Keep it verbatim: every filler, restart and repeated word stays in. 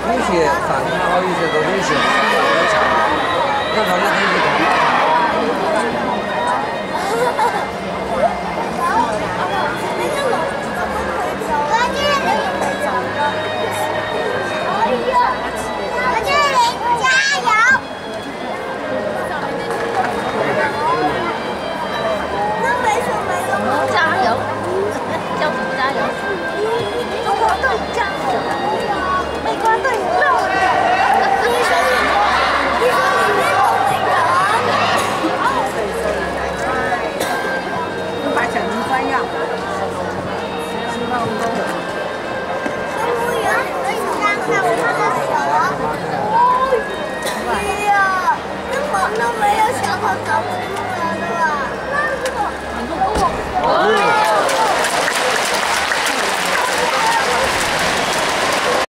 同学犯不好一些都有些犯不了家，要让那同学干嘛？